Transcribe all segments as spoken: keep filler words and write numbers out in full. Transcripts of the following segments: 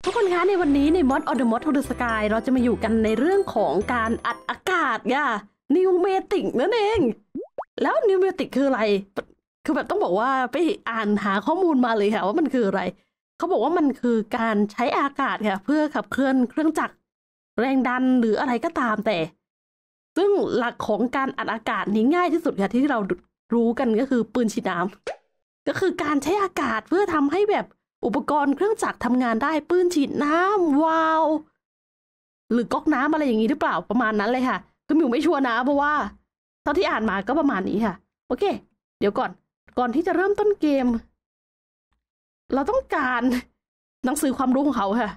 ทุกคนคะในวันนี้ใน Mod on the Mod to the Sky เราจะมาอยู่กันในเรื่องของการอัดอากาศค่ะ Pneumatic นั่นเองแล้ว Pneumatic คืออะไรคือแบบต้องบอกว่าไปอ่านหาข้อมูลมาเลยค่ะว่ามันคืออะไรเขาบอกว่ามันคือการใช้อากาศค่ะเพื่อขับเคลื่อนเครื่องจักรแรงดันหรืออะไรก็ตามแต่ซึ่งหลักของการอัดอากาศนี้ง่ายที่สุดค่ะที่เรารู้กันก็คือปืนฉีดน้ำก็คือการใช้อากาศเพื่อทำให้แบบอุปกรณ์เครื่องจักรทำงานได้ปืนฉีดน้ำวาล์วหรือก๊อกน้ำอะไรอย่างนี้หรือเปล่าประมาณนั้นเลยค่ะคือมิวไม่ชัวร์นะเพราะว่าเท่าที่อ่านมาก็ประมาณนี้ค่ะโอเคเดี๋ยวก่อนก่อนที่จะเริ่มต้นเกมเราต้องการหนังสือความรู้ของเขาค่ะ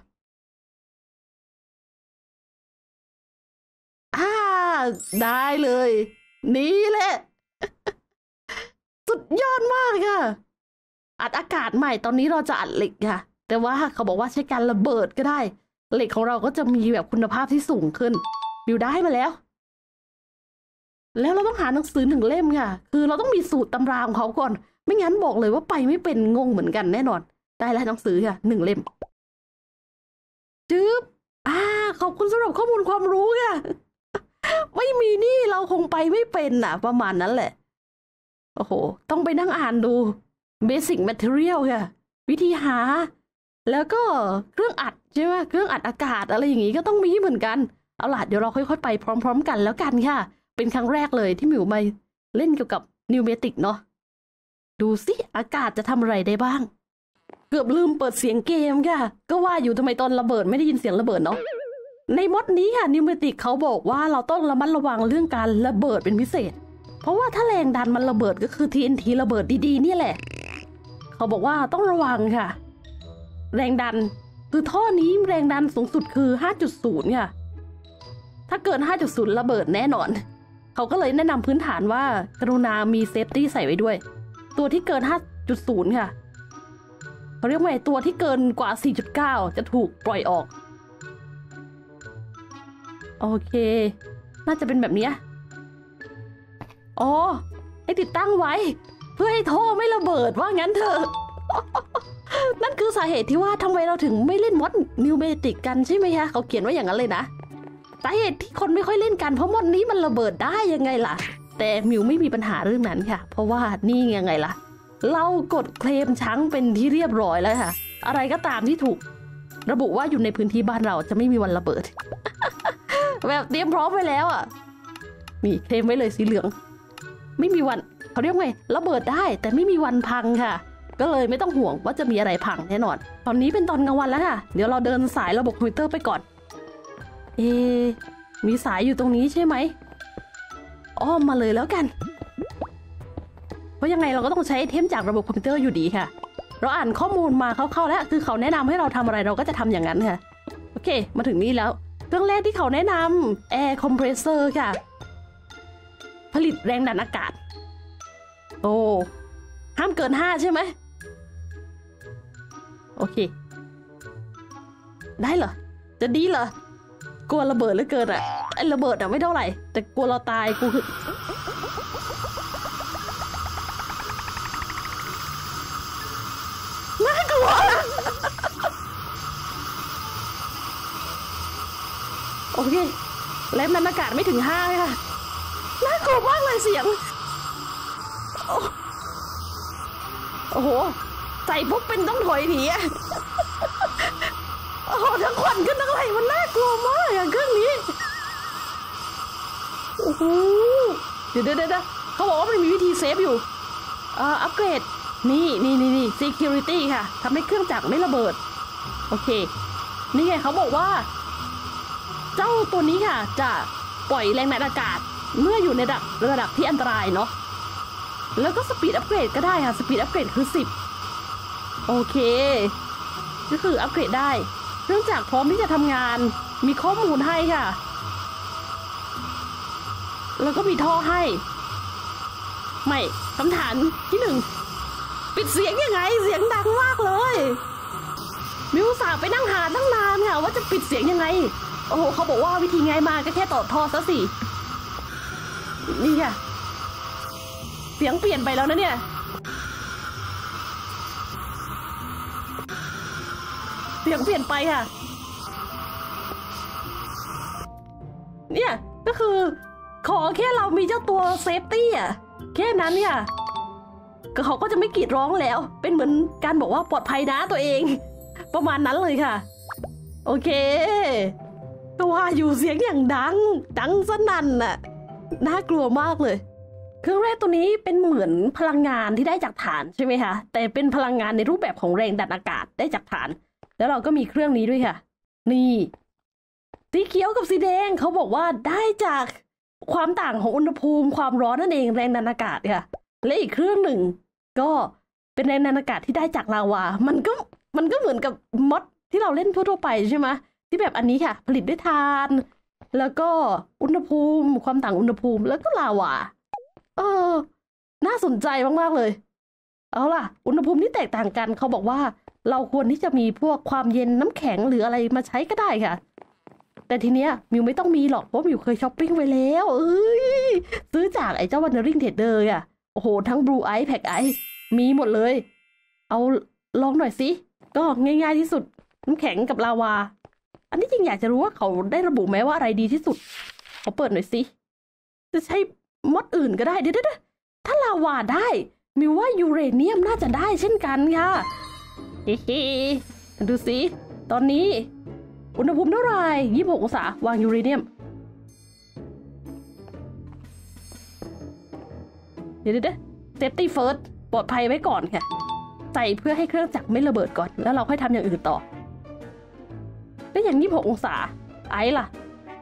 อ่าได้เลยนี่แหละ สุดยอดมากค่ะอัดอากาศใหม่ตอนนี้เราจะอัดเหล็กค่ะแต่ว่าเขาบอกว่าใช้การระเบิดก็ได้เหล็กของเราก็จะมีแบบคุณภาพที่สูงขึ้นบิวได้มาแล้วแล้วเราต้องหาหนังสือหนึ่งเล่มค่ะคือเราต้องมีสูตรตำราของเขาก่อนไม่งั้นบอกเลยว่าไปไม่เป็นงงเหมือนกันแน่นอนได้แล้วหนังสือค่ะหนึ่งเล่มจึ๊บอ่าขอบคุณสำหรับข้อมูลความรู้ค่ะ ไม่มีนี่เราคงไปไม่เป็นน่ะประมาณนั้นแหละโอ้โหต้องไปนั่งอ่านดูBasic Material ค่ะวิธีหาแล้วก็เครื่องอัดใช่ไหมเครื่องอัดอากาศอะไรอย่างงี้ก็ต้องมีเหมือนกันเอาล่ะเดี๋ยวเราค่อยๆไปพร้อมๆกันแล้วกันค่ะเป็นครั้งแรกเลยที่มิวมาเล่นเกี่ยวกับ Pneumatic เนาะดูสิอากาศจะทำอะไรได้บ้างเกือบลืมเปิดเสียงเกมค่ะก็ว่าอยู่ทำไมตอนระเบิดไม่ได้ยินเสียงระเบิดเนาะในมอดนี้ค่ะ Pneumatic เขาบอกว่าเราต้องระมัดระวังเรื่องการระเบิดเป็นพิเศษเพราะว่าถ้าแรงดันมันระเบิดก็คือ ที เอ็น ที ระเบิดดีๆนี่แหละเขาบอกว่าต้องระวังค่ะแรงดันคือท่อนี้แรงดันสูงสุดคือ ห้าจุดศูนย์ ค่ะถ้าเกิน ห้าจุดศูนย์ ระเบิดแน่นอนเขาก็เลยแนะนำพื้นฐานว่ากรุณามีเซฟตี้ใส่ไว้ด้วยตัวที่เกิน ห้าจุดศูนย์ ค่ะเขาเรียกว่าตัวที่เกินกว่า สี่จุดเก้า จะถูกปล่อยออกโอเคน่าจะเป็นแบบนี้อ๋อให้ติดตั้งไว้เพื่อให้ท่อไม่ระเบิดว่างั้นเถอะ นั่นคือสาเหตุที่ว่าทำไมเราถึงไม่เล่นมอด Pneumatic กันใช่ไหมคะเขาเขียนว่าอย่างนั้นเลยนะสาเหตุที่คนไม่ค่อยเล่นกันเพราะมอดนี้มันระเบิดได้ยังไงล่ะแต่มิวไม่มีปัญหาเรื่องนั้นค่ะเพราะว่านี่ยังไงล่ะเรากดเคลมช้างเป็นที่เรียบร้อยแล้วค่ะอะไรก็ตามที่ถูกระบุว่าอยู่ในพื้นที่บ้านเราจะไม่มีวันระเบิด แบบเตรียมพร้อมไว้แล้วอ่ะนี่เคลมไว้เลยสีเหลืองไม่มีวันเขาเรียกไงระเบิดได้แต่ไม่มีวันพังค่ะก็เลยไม่ต้องห่วงว่าจะมีอะไรพังแน่นอนตอนนี้เป็นตอนกลางวันแล้วค่ะเดี๋ยวเราเดินสายระบบคอมพิวเตอร์ไปก่อนเอมีสายอยู่ตรงนี้ใช่ไหมอ้อมมาเลยแล้วกันเพราะยังไงเราก็ต้องใช้ไอเทมจากระบบคอมพิวเตอร์อยู่ดีค่ะเราอ่านข้อมูลมาคร่าวๆแล้วคือเขาแนะนำให้เราทำอะไรเราก็จะทำอย่างนั้นค่ะโอเคมาถึงนี่แล้วเรื่องแรกที่เขาแนะนำ Air Compressor ค่ะผลิตแรงดันอากาศโอ้ห้ามเกินห้าใช่ไหมโอเคได้เหรอจะดีเหรอกลัวระเบิดเหลือเกินอะไอ้ระเบิดอะไม่เท่าไหร่แต่กลัวเราตายกูคือน่ากลัวโอเคแรงดันอากาศไม่ถึงห้าค่ะน่ากลัวมากเลยเสียงโอ้โหใส่ปุ๊บเป็นต้องถอยหนีอะโอ้โหทั้งควันขึ้นทั้งอะไรมันน่ากลัวมากอะเครื่องนี้โอ้โหเดี๋ยวเดี๋ยวเดี๋ยวเขาบอกว่ามันมีวิธีเซฟอยู่เอ่ออัปเกรดนี่นี่นี่นี่ security ค่ะทำให้เครื่องจักรไม่ระเบิดโอเคนี่ไงเขาบอกว่าเจ้าตัวนี้ค่ะจะปล่อยแรงดันอากาศเมื่ออยู่ในระดับระดับที่อันตรายเนาะแล้วก็สปีดอัปเกรดก็ได้ค่ะสปีดอัปเกรดคือสิบโอเคก็คืออัปเกรดได้เครื่องจักรพร้อมที่จะทำงานมีข้อมูลให้ค่ะแล้วก็มีท่อให้ไม่คำถามที่หนึ่งปิดเสียงยังไงเสียงดังมากเลยมิวสาไปนั่งหาตั้งนานค่ะว่าจะปิดเสียงยังไงโอ้โหเขาบอกว่าวิธีง่ายมากก็แค่ต่อท่อซะสินี่ค่ะเสียงเปลี่ยนไปแล้วนะเนี่ยเสียงเปลี่ยนไปค่ะเนี่ยก็คือขอแค่เรามีเจ้าตัวเซฟตี้อ่ะแค่นั้นเนี่ยก็เขาก็จะไม่กรีดร้องแล้วเป็นเหมือนการบอกว่าปลอดภัยนะตัวเองประมาณนั้นเลยค่ะโอเคก็ว่าอยู่เสียงอย่างดังดังสนั่นน่ะน่ากลัวมากเลยเครื่องแรกตัวนี้เป็นเหมือนพลังงานที่ได้จากฐานใช่ไหมคะแต่เป็นพลังงานในรูปแบบของแรงดันอากาศได้จากฐานแล้วเราก็มีเครื่องนี้ด้วยค่ะนี่สีเขียวกับสีแดงเขาบอกว่าได้จากความต่างของอุณหภูมิความร้อนนั่นเองแรงดันอากาศค่ะและอีกเครื่องหนึ่งก็เป็นแรงดันอากาศที่ได้จากลาวามันก็มันก็เหมือนกับมอดที่เราเล่นทั่วๆไปใช่ไหมที่แบบอันนี้ค่ะผลิตด้วยถ่านแล้วก็อุณหภูมิความต่างอุณหภูมิแล้วก็ลาวาเออน่าสนใจมากๆเลยเอาล่ะอุณหภูมิที่แตกต่างกันเขาบอกว่าเราควรที่จะมีพวกความเย็นน้ำแข็งหรืออะไรมาใช้ก็ได้ค่ะแต่ทีเนี้ยมิวไม่ต้องมีหรอกเพราะมิวเคยช้อปปิ้งไปแล้วเอ้ยซื้อจากไอ้เจ้าวันเดอริงเทรดเดอร์อ่ะโอ้โหทั้งบลูไอซ์แพ็กไอซ์มีหมดเลยเอาลองหน่อยสิก็ง่ายๆที่สุดน้ำแข็งกับลาวาอันนี้จริงอยากจะรู้ว่าเขาได้ระบุไหมว่าอะไรดีที่สุดเขาเปิดหน่อยสิจะใช้มดอื่นก็ได้เดี๋ยวๆถ้าลาวาได้มิวว่ายูเรเนียมน่าจะได้เช่นกันค่ะเฮ้ดูสิตอนนี้อุณหภูมิเท่าไหร่ยี่สิบหกองศาวางยูเรเนียมเดี๋ยวเดี๋ยวเซฟตี้เฟิร์สปลอดภัยไว้ก่อนค่ะใส่เพื่อให้เครื่องจักรไม่ระเบิดก่อนแล้วเราค่อยทำอย่างอื่นต่อก็อย่างยี่สิบหกองศาไอ้ล่ะ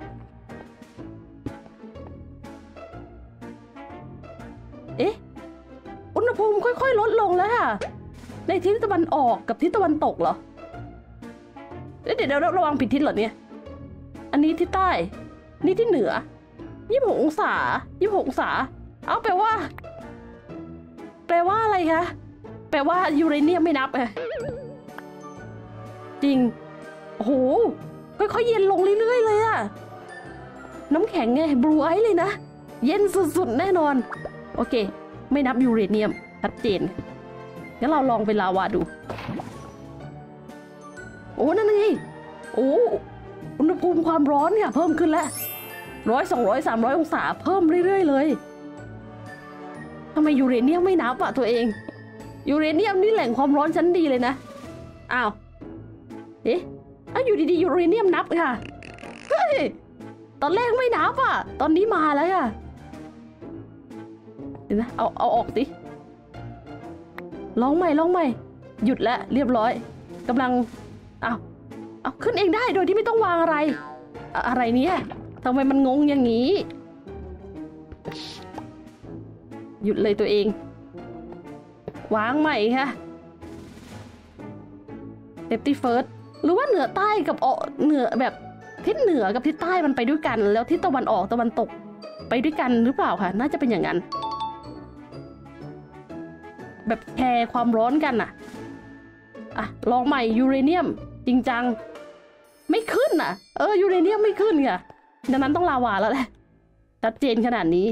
เอ๊ะอุณหภูมิค่อยๆลดลงแล้วค่ะในทิศตะวันออกกับทิศตะวันตกเหรอเดี๋ยวเดี๋ยวระวังผิดทิศเหรอเนี่ยอันนี้ทิศใต้นี่ที่เหนือยี่สิบหกองศายี่สิบหกองศาเอาแปลว่าแปลว่าอะไรคะแปลว่ายูเรเนียมไม่นับไงจริงโอ้โหค่อยๆเย็นลงเรื่อยๆเลยอะน้ำแข็งไงบลูไอซ์เลยนะเย็นสุดๆแน่นอนโอเคไม่นับยูเรเนียมชัดเจนงั้นเราลองเป็นลาวาดูโอ้นั่นไงโอ้อุณหภูมิความร้อนเนี่ยเพิ่มขึ้นแล้วร้อยสองร้อยสามร้อยองศาเพิ่มเรื่อยๆเลยทำไมยูเรเนียมไม่นับอะตัวเองยูเรเนียมนี่แหล่งความร้อนชั้นดีเลยนะอ้าวเอ๊ะอ้าวอยู่ดีๆยูเรเนียมนับค่ะเฮ้ยตอนแรกไม่นับอะตอนนี้มาแล้วค่ะเดี๋ยวนะเอาเอาออกสิลองใหม่ลองใหม่หยุดแล้วเรียบร้อยกำลังเอาเอาขึ้นเองได้โดยที่ไม่ต้องวางอะไรอะอะไรเนี่ยทำไมมันงงอย่างนี้หยุดเลยตัวเองวางใหม่ค่ะเซฟตี้เฟิร์สหรือว่าเหนือใต้กับออกเหนือแบบทิศเหนือกับทิศใต้มันไปด้วยกันแล้วทิศตะวันออกตะวันตกไปด้วยกันหรือเปล่าคะน่าจะเป็นอย่างนั้นแบบแชร์ความร้อนกันอะอ่ะลองใหม่ยูเรเนียมจริงจังไม่ขึ้นอ่ะเออยูเรเนียมไม่ขึ้นค่ะดังนั้นต้องลาวาแล้วแหละชัดเจนขนาดนี้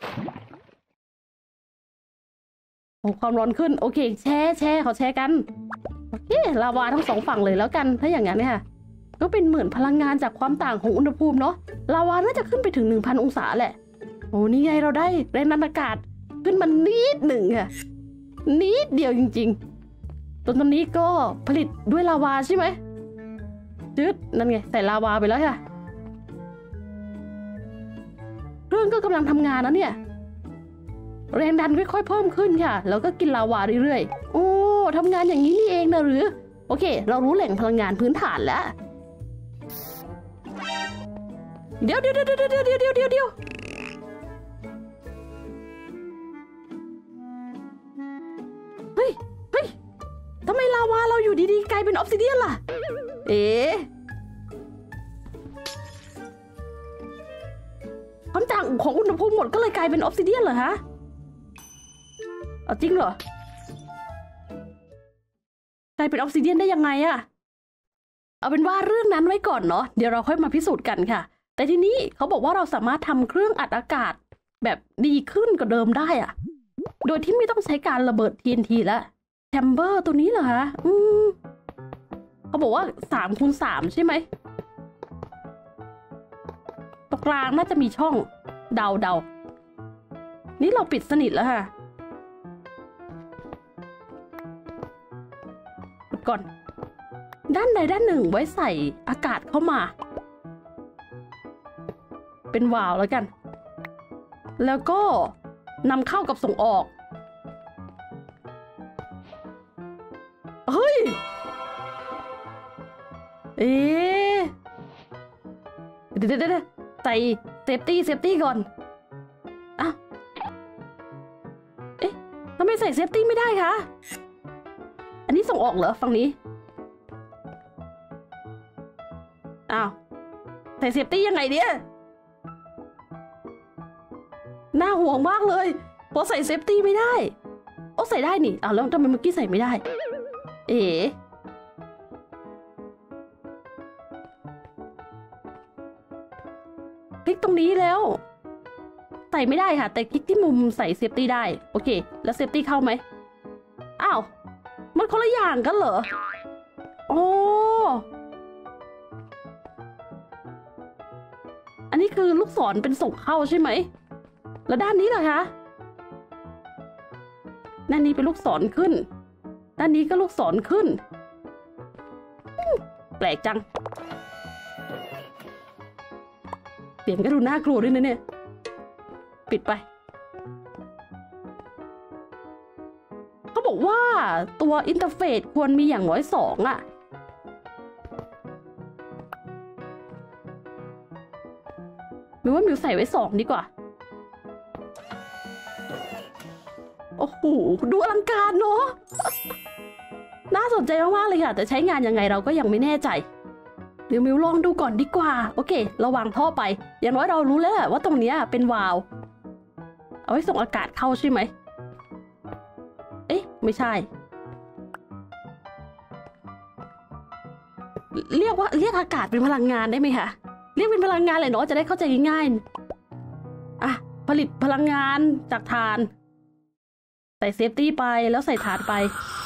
โอ้ความร้อนขึ้นโอเคแชร์แชร์เขาแชร์กันโอเคลาวาทั้งสองฝั่งเลยแล้วกันถ้าอย่างนั้นเนี่ยก็เป็นเหมือนพลังงานจากความต่างของอุณหภูมิเนาะลาวาน่าจะขึ้นไปถึง หนึ่งพัน องศาแหละโอ้นี่ไงเราได้แรงดันอากาศขึ้นมานิดหนึ่งค่ะนิดเดียวจริงๆตัวนี้ก็ผลิตด้วยลาวาใช่ไหมจืดนั่นไงใส่ลาวาไปแล้วค่ะเครื่องก็กำลังทำงานนะเนี่ยแรงดันค่อยๆเพิ่มขึ้นค่ะแล้วก็กินลาวาเรื่อยๆโอ้ทำงานอย่างนี้นี่เองนะหรือโอเคเรารู้แหล่งพลังงานพื้นฐานแล้วเดี๋ยวเดี๋ยวเดี๋ยวเดี๋ยวเดี๋ยวเดี๋ยวเดี๋ยวเดี๋ยวเฮ้ยเฮ้ยทำไมลาวาเราอยู่ดีๆกลายเป็นออฟซิเดียนล่ะเอ๊ะความต่างของอุณหภูมิหมดก็เลยกลายเป็นออฟซิเดียนเหรอฮะเอาจริงเหรอกลายเป็นออฟซิเดียนได้ยังไงอะเอาเป็นว่าเรื่องนั้นไว้ก่อนเนาะเดี๋ยวเราค่อยมาพิสูจน์กันค่ะแต่ทีนี้เขาบอกว่าเราสามารถทำเครื่องอัดอากาศแบบดีขึ้นกว่าเดิมได้อะโดยที่ไม่ต้องใช้การระเบิด ที เอ็น ที แล้วแชมเบอร์ตัวนี้เหรอคะอืมเขาบอกว่าสามคูณสามใช่ไหมตรงกลางน่าจะมีช่องเดาเดานี่เราปิดสนิทแล้วค่ะกดก่อนด้านใดด้านหนึ่งไว้ใส่อากาศเข้ามาเป็นวาล์วแล้วกันแล้วก็นำเข้ากับส่งออกเฮ้ยเอ๊ะเดี๋ยวเดี๋ยวใส่เซฟตี้เซฟตี้ก่อนอ่ะเอ๊ะทำไมใส่เซฟตี้ไม่ได้คะอันนี้ส่งออกเหรอฝั่งนี้อ้าวใส่เซฟตี้ยังไงเนี่ยน่าห่วงมากเลยเพราะใส่เซฟตี้ไม่ได้โอ้ใส่ได้นี่อ้าวแล้วทำไมเมื่อกี้ใส่ไม่ได้เอ๋คลิกตรงนี้แล้วใส่ไม่ได้ค่ะแต่คลิกที่มุมใส่เซฟตี้ได้โอเคแล้วเซฟตี้เข้าไหมอ้าวมันคนละอย่างกันเหรอโอ้อันนี้คือลูกศรเป็นส่งเข้าใช่ไหมแล้วด้านนี้ล่ะคะด้านนี้เป็นลูกศรขึ้นด้านนี้ก็ลูกศรขึ้นแปลกจังเสียงก็ดูน่ากลัวด้วยนะเนี่ยปิดไปเขาบอกว่าตัวอินเทอร์เฟซควรมีอย่างน้อยสองอะมิวว่ามิวใส่ไว้สองดีกว่าโอ้โหดูอลังการเนาะน่าสนใจมากๆเลยค่ะแต่ใช้งานยังไงเราก็ยังไม่แน่ใจเดี๋ยวมิวลองดูก่อนดีกว่าโอเคเราวางท่อไปอย่างน้อยเรารู้แล้วแหละว่าตรงนี้เป็นวาล์วเอาไว้ส่งอากาศเข้าใช่ไหมเอ๊ะไม่ใช่เรียกว่าเรียกอากาศเป็นพลังงานได้ไหมคะเรียกเป็นพลังงานเลยเนาะจะได้เข้าใจง่ายๆอ่ะผลิตพลังงานจากถ่านใส่เซฟตี้ไปแล้วใส่ถ่านไป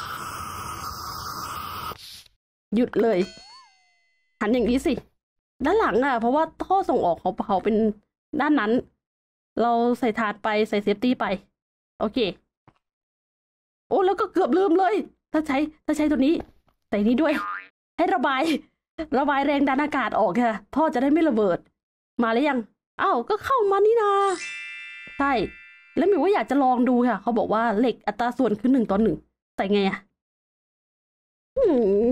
หยุดเลยหันอย่างนี้สิด้านหลังอ่ะเพราะว่าท่อส่งออกของเขาเป็นด้านนั้นเราใส่ถ่านไปใส่เซฟตี้ไปโอเคโอ้แล้วก็เกือบลืมเลยถ้าใช้ถ้าใช้ตัวนี้ใส่นี้ด้วยให้ระบายระบายแรงดันอากาศออกค่ะท่อจะได้ไม่ระเบิดมาแล้วยังอ้าวก็เข้ามานี่นาใช่แล้วมิวว่าอยากจะลองดูค่ะเขาบอกว่าเหล็กอัตราส่วนคือหนึ่งต่อหนึ่งใส่ไงอ่ะอืม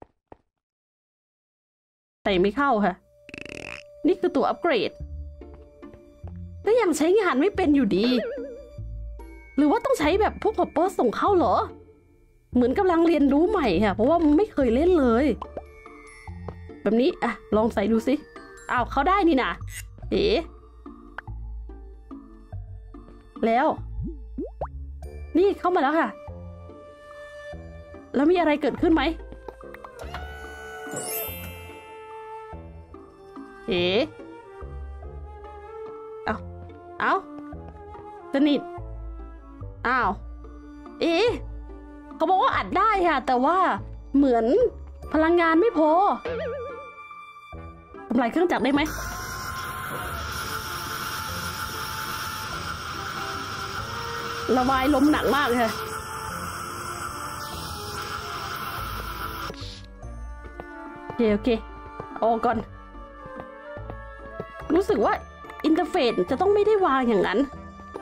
ใส่ไม่เข้าค่ะนี่คือตัวอัปเกรดก็ยังใช้งานไม่เป็นอยู่ดีหรือว่าต้องใช้แบบพวกฮอปเปอร์ส่งเข้าเหรอเหมือนกำลังเรียนรู้ใหม่ค่ะเพราะว่าไม่เคยเล่นเลยแบบนี้อ่ะลองใส่ดูสิอ้าวเข้าได้นี่นะเอ๋แล้วนี่เข้ามาแล้วค่ะแล้วมีอะไรเกิดขึ้นไหมเอ๋เอาเอาสนิทอ้าวเอ๋เขาบอกว่าอัดได้ค่ะแต่ว่าเหมือนพลังงานไม่พอทำลายเครื่องจักรได้ไหมระบายลมหนักมากค่ะโอเคโอเคออกก่อนรู้สึกว่าอินเทอร์เฟซจะต้องไม่ได้วางอย่างนั้น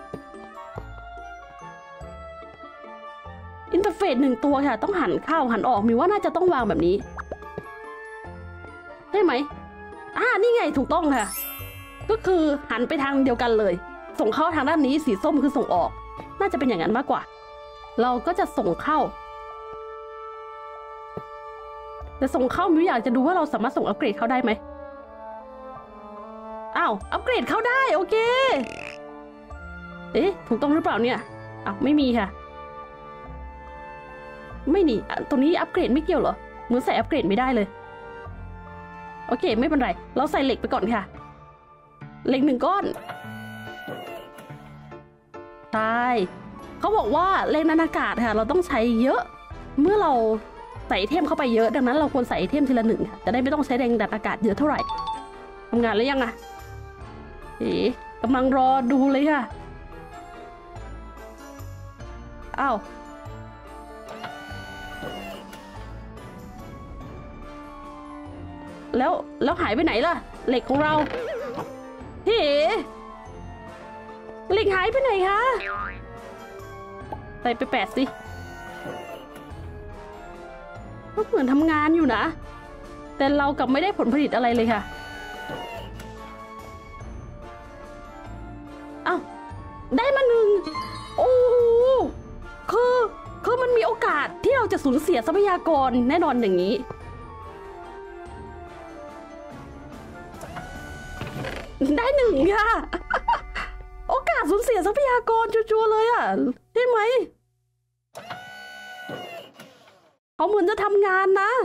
อินเทอร์เฟซหนึ่งตัวค่ะต้องหันเข้าหันออกมีว่าน่าจะต้องวางแบบนี้ได้ไหมอ่านี่ไงถูกต้องค่ะก็คือหันไปทางเดียวกันเลยส่งเข้าทางด้านนี้สีส้มคือส่งออกน่าจะเป็นอย่างนั้นมากกว่าเราก็จะส่งเข้าแต่ส่งเข้ามิวอยากจะดูว่าเราสามารถส่งอัปเกรดเข้าได้ไหมอ้าวอัปเกรดเข้าได้โอเคเอ๊ะถูกต้องหรือเปล่าเนี่ยอ้าวไม่มีค่ะไม่นี่ตัวนี้อัปเกรดไม่เกี่ยวเหรอมือใส่อัปเกรดไม่ได้เลยโอเคไม่เป็นไรเราใส่เหล็กไปก่อนค่ะเหล็กหนึ่งก้อนใช่เขาบอกว่าแรงดันอากาศค่ะเราต้องใช้เยอะเมื่อเราใส่ไอเทมเข้าไปเยอะดังนั้นเราควรใส่ไอเทมทีละหนึ่งจะได้ไม่ต้องใช้แรงดันอากาศเยอะเท่าไหร่ทำงานแล้วยังอะเอ๋กำลังรอดูเลยค่ะอ้าวแล้วแล้วหายไปไหนล่ะเหล็กของเราเฮ้เหล็กหายไปไหนคะใส่ไปแปดสิก็เหมือนทำงานอยู่นะแต่เรากลับไม่ได้ผลผลิตอะไรเลยค่ะอ้าวได้มาหนึ่งโอ้คือคือมันมีโอกาสที่เราจะสูญเสียทรัพยากรแน่นอนอย่างนี้ได้หนึ่งค่ะโอกาสสูญเสียทรัพยากรชัวร์ๆเลยอ่ะใช่ไหมเขาเหมือนจะทำงานนะ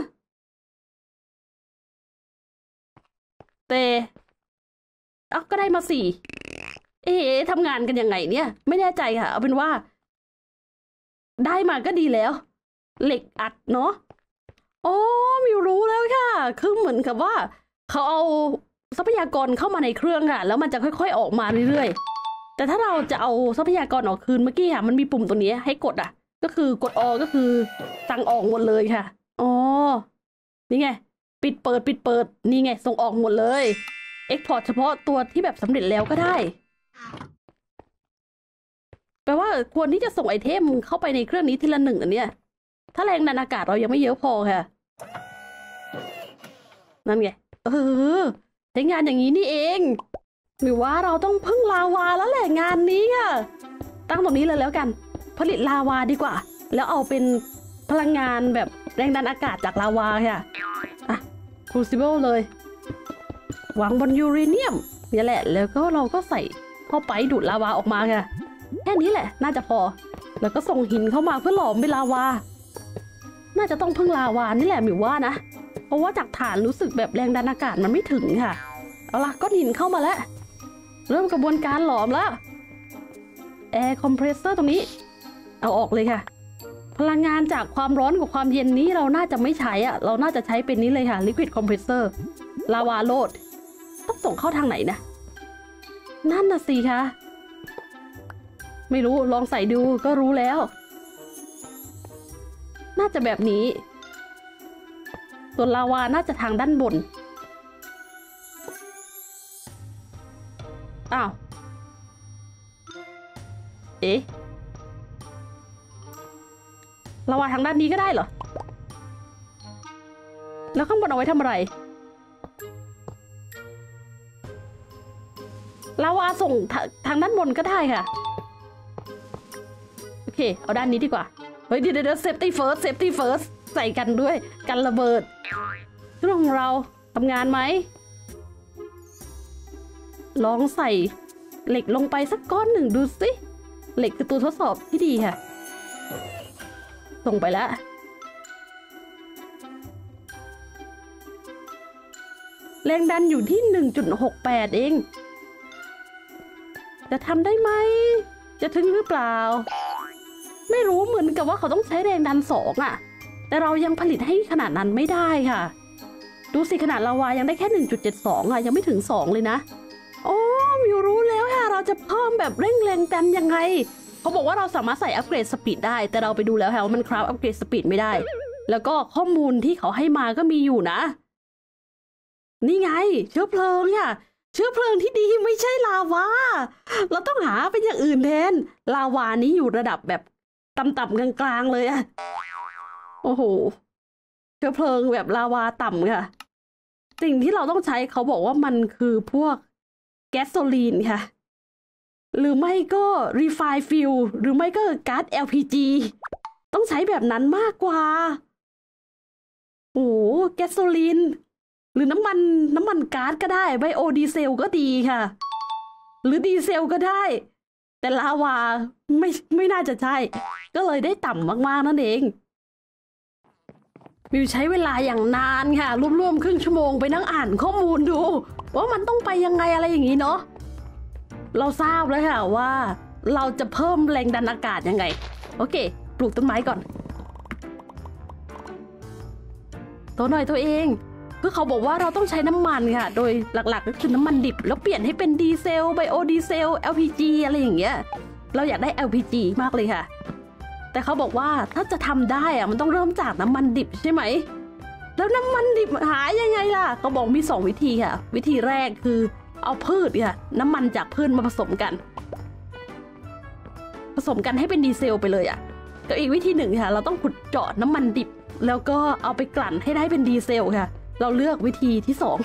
แต่เอ้าก็ได้มาสี่เอ๊ะทำงานกันยังไงเนี่ยไม่แน่ใจค่ะเอาเป็นว่าได้มาก็ดีแล้วเหล็กอัดเนาะโอ้มิวรู้แล้วค่ะคือเหมือนกับว่าเขาเอาทรัพยากรเข้ามาในเครื่องค่ะแล้วมันจะค่อยๆออกมาเรื่อยๆแต่ถ้าเราจะเอาทรัพยากรออกคืนเมื่อกี้ค่ะมันมีปุ่มตัวนี้ให้กดอ่ะก็คือกดอก็คือสั่งออกหมดเลยค่ะอ๋อนี่ไงปิดเปิดปิดเปิดนี่ไงส่งออกหมดเลยเอ็กพอร์ตเฉพาะตัวที่แบบสำเร็จแล้วก็ได้แปลว่าควรที่จะส่งไอเทมเข้าไปในเครื่องนี้ทีละหนึ่งอันเนี้ยถ้าแรงดันอากาศเรายังไม่เยอะพอค่ะนั่นไงเออใช้งานอย่างนี้นี่เองหรือว่าเราต้องพึ่งลาวาแล้วแหละงานนี้ค่ะตั้งตรงนี้เลยแล้วกันผลิตลาวาดีกว่าแล้วเอาเป็นพลังงานแบบแรงดันอากาศจากลาวาค่ะอ่ะครูซิเบิลเลยวางบนยูเรเนียมนี่แหละแล้วก็เราก็ใส่เข้าไปดูดลาวาออกมาค่ะแค่นี้แหละน่าจะพอแล้วก็ส่งหินเข้ามาเพื่อหลอมเป็นลาวาน่าจะต้องพึ่งลาวานี่แหละหมิวว่านะเพราะว่าจากฐานรู้สึกแบบแรงดันอากาศมันไม่ถึงค่ะเอาล่ะก้อนหินเข้ามาแล้วเริ่มกระบวนการหลอมแล้วแอร์คอมเพรสเซอร์ตรงนี้เอาออกเลยค่ะพลังงานจากความร้อนกับความเย็นนี้เราน่าจะไม่ใช้อะเราน่าจะใช้เป็นนี้เลยค่ะ Liquid Compressor ลาวาโลดต้องส่งเข้าทางไหนนะนั่นน่ะสิคะไม่รู้ลองใส่ดูก็รู้แล้วน่าจะแบบนี้ส่วนลาวาน่าจะทางด้านบนอ้าวเอ๊ะลาวาทางด้านนี้ก็ได้เหรอแล้วข้างบนเอาไว้ทำอะไรลาวาส่งทางด้านบนก็ได้ค่ะโอเคเอาด้านนี้ดีกว่าเฮ้ยเดี๋ยวเดี๋ยวเซฟตี้เฟิร์สเซฟตี้เฟิร์สใส่กันด้วยกันระเบิดเครื่องของเราทำงานไหมลองใส่เหล็กลงไปสักก้อนหนึ่งดูสิเหล็กคือตัวทดสอบที่ดีค่ะส่งไปแล้วแรงดันอยู่ที่ หนึ่งจุดหกแปด เองจะทำได้ไหมจะถึงหรือเปล่าไม่รู้เหมือนกับว่าเขาต้องใช้แรงดันสองอะแต่เรายังผลิตให้ขนาดนั้นไม่ได้ค่ะดูสิขนาดลาวายังได้แค่ หนึ่งจุดเจ็ดสอง อะยังไม่ถึงสองเลยนะโอ้มิวรู้แล้วค่ะเราจะเพิ่มแบบเร่งแรงดันยังไงเขาบอกว่าเราสามารถใส่อัปเกรดสปีดได้แต่เราไปดูแล้วค่ะว่ามันคราฟอัปเกรดสปีดไม่ได้แล้วก็ข้อมูลที่เขาให้มาก็มีอยู่นะนี่ไงเชื้อเพลิงค่ะเชื้อเพลิงที่ดีไม่ใช่ลาวาเราต้องหาเป็นอย่างอื่นแทนลาวานี้อยู่ระดับแบบต่ำๆกลางๆเลยอะโอ้โหเชื้อเพลิงแบบลาวาต่ำค่ะสิ่งที่เราต้องใช้เขาบอกว่ามันคือพวกแก๊สโซลีนค่ะหรือไม่ก็ Refine Fuel หรือไม่ก็ก๊าซ แอล พี จี ต้องใช้แบบนั้นมากกว่าโอ้แก๊สโซลีนหรือน้ำมันน้ำมันก๊าซก็ได้ไบโอดีเซลก็ดีค่ะหรือดีเซลก็ได้แต่ลาวาไม่ไม่น่าจะใช่ก็เลยได้ต่ำมากๆนั่นเองมิวใช้เวลาอย่างนานค่ะรวมๆครึ่งชั่วโมงไปนั่งอ่านข้อมูลดูว่ามันต้องไปยังไงอะไรอย่างนี้เนาะเราทราบแล้วค่ะว่าเราจะเพิ่มแรงดันอากาศยังไงโอเคปลูกต้นไม้ก่อนตัวหน่อยตัวเองคือเขาบอกว่าเราต้องใช้น้ำมันค่ะโดยหลักๆก็คือน้ำมันดิบแล้วเปลี่ยนให้เป็นดีเซลไบโอดีเซล แอล พี จี อะไรอย่างเงี้ยเราอยากได้ แอล พี จี มากเลยค่ะแต่เขาบอกว่าถ้าจะทำได้อะมันต้องเริ่มจากน้ำมันดิบใช่ไหมแล้วน้ำมันดิบหายังไงล่ะเขาบอกมีสองวิธีค่ะวิธีแรกคือเอาพืชค่ะน้ำมันจากพืชมาผสมกันผสมกันให้เป็นดีเซลไปเลยอ่ะก็อีกวิธีหนึ่งค่ะเราต้องขุดเจาะน้ำมันดิบแล้วก็เอาไปกลั่นให้ได้เป็นดีเซลค่ะเราเลือกวิธีที่สอง